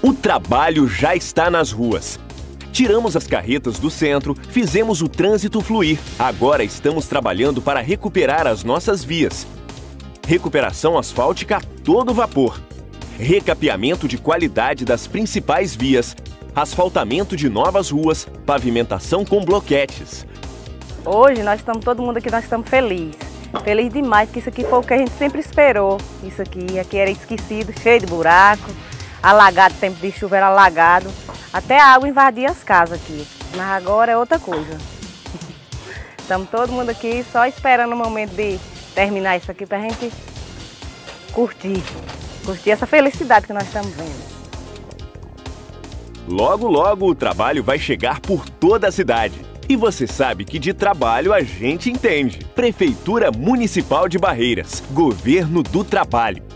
O trabalho já está nas ruas. Tiramos as carretas do centro, fizemos o trânsito fluir. Agora estamos trabalhando para recuperar as nossas vias. Recuperação asfáltica a todo vapor. Recapeamento de qualidade das principais vias. Asfaltamento de novas ruas. Pavimentação com bloquetes. Hoje nós estamos, todo mundo aqui, nós estamos felizes. Feliz demais, que isso aqui foi o que a gente sempre esperou. Isso aqui era esquecido, cheio de buraco, alagado, tempo de chuva era alagado. Até a água invadia as casas aqui, mas agora é outra coisa. Estamos todo mundo aqui só esperando o momento de terminar isso aqui para a gente curtir essa felicidade que nós estamos vendo. Logo, logo o trabalho vai chegar por toda a cidade. E você sabe que de trabalho a gente entende. Prefeitura Municipal de Barreiras. Governo do Trabalho.